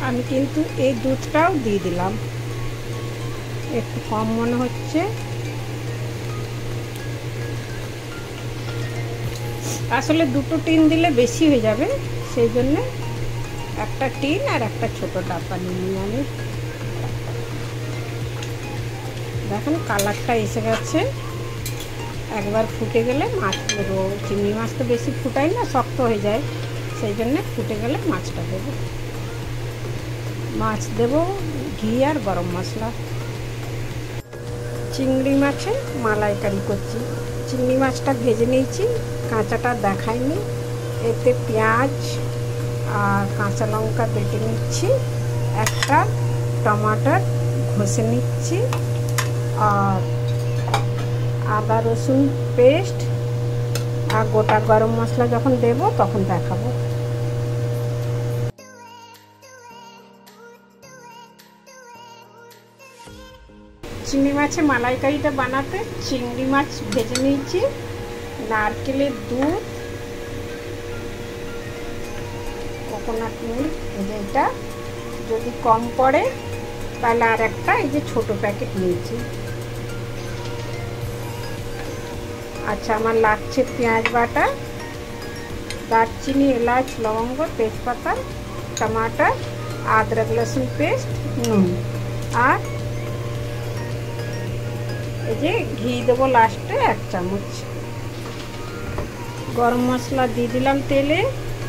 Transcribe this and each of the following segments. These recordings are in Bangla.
আমি কিন্তু এই দুধটাও দিয়ে দিলাম, একটু কম মনে হচ্ছে। আসলে দুটো টিন দিলে বেশি হয়ে যাবে, সেই জন্য একটা টিন আর একটা ছোট ডাব্বা নিয়ে আমি। দেখেন কালারটা এসে গেছে। একবার ফুটে গেলে মাছ দেবো। চিংড়ি মাছ তো বেশি ফুটাই না, শক্ত হয়ে যায়, সেই জন্য ফুটে গেলে মাছটা দেবো। মাছ দেবো, ঘি আর গরম মশলা। চিংড়ি মাছে মালাইকারি করছি। চিংড়ি মাছটা ভেজে নিয়েছি, কাঁচাটা দেখাইনি। এতে পেঁয়াজ আর কাঁচা লঙ্কা বেটে নিচ্ছি, একটা টমাটার ঘষে নিচ্ছি, আর আদা রসুন পেস্ট আর গোটা গরম মশলা যখন দেব তখন দেখাবো। চিংড়ি মাছের মালাইকারিটা বানাতে চিংড়ি মাছ ভেজে নিয়েছি, নারকেলের দুধ, কোকোনাট মিল্ক, এটা যদি কম পড়ে তাহলে আর একটা এই যে ছোট প্যাকেট নিয়েছি। আচ্ছা, আমার লাগছে পেঁয়াজ বাটা, দারচিনি, এলাচ, লবঙ্গ, তেজপাতা, টমাটার, আদরক লসুন পেস্ট, নুন, আর এই যে ঘি দেবো লাস্টে 1 চামচ। গরম মশলা দিয়ে দিলাম তেলে।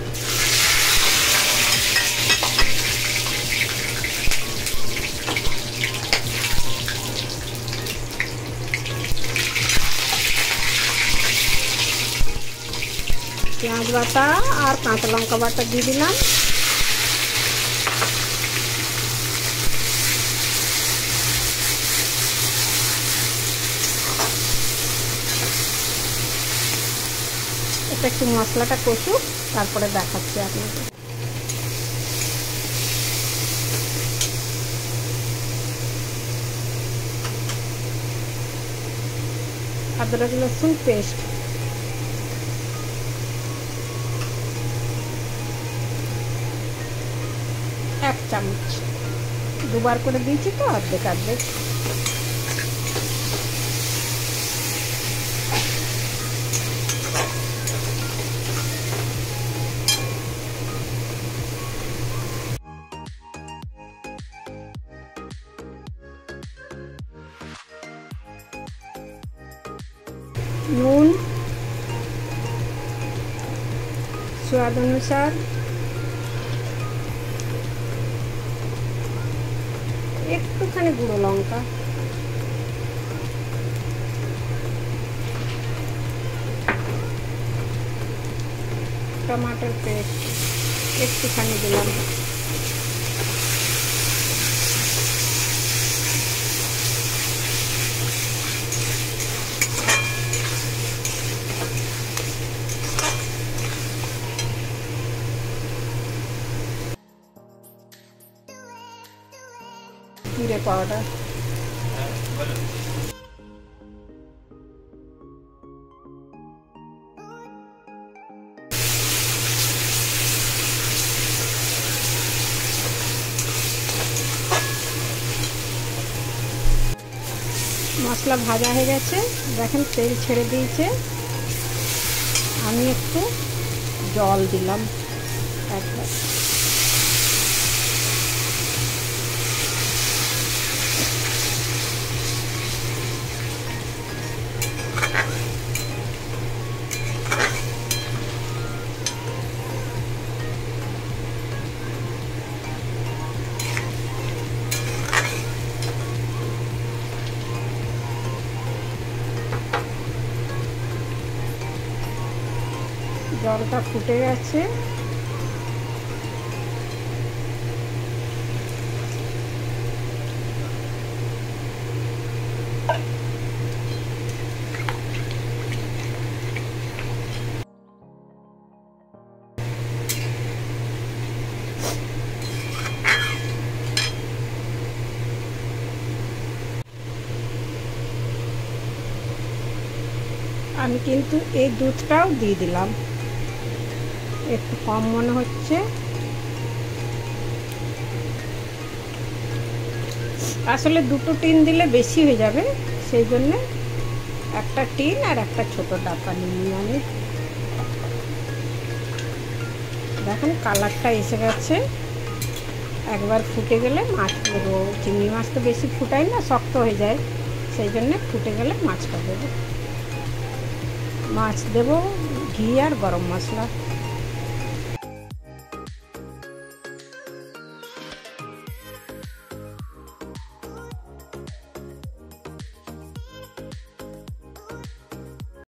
পেঁয়াজ বাটা আর কাঁচা লঙ্কা বাটা দিয়ে দিলাম। এটা একটু মশলাটা কষুক, তারপরে দেখাচ্ছি আপনাকে। আদরক লসুন পেস্ট, এক চামচ, দুবার করে দিয়েছি তো, অর্ধেক অর্ধেক। নুন स्वाद अनुसार, একটুখানি গুঁড়ো লঙ্কা, टमाटर पेस्ट একটুখানি দিলাম, জিরে পাউডার, মশলা ভাজা হয়ে গেছে, দেখেন তেল ছেড়ে দিয়েছে। আমি একটু জল দিলাম একবার, জলটা ফুটে গেছে। আমি কিন্তু এই দুধটাও দিয়ে দিলাম, একটু কম মনে হচ্ছে। আসলে দুটো টিন দিলে বেশি হয়ে যাবে, সেই জন্যে একটা টিন আর একটা ছোট ডাব্বা নিয়ে আমি। দেখুন কালারটা এসে গেছে। একবার ফুটে গেলে মাছ দেবো। চিংড়ি মাছ তো বেশি ফুটাই না, শক্ত হয়ে যায়, সেই জন্যে ফুটে গেলে মাছটা দেবো। মাছ দেবো, ঘি আর গরম মশলা।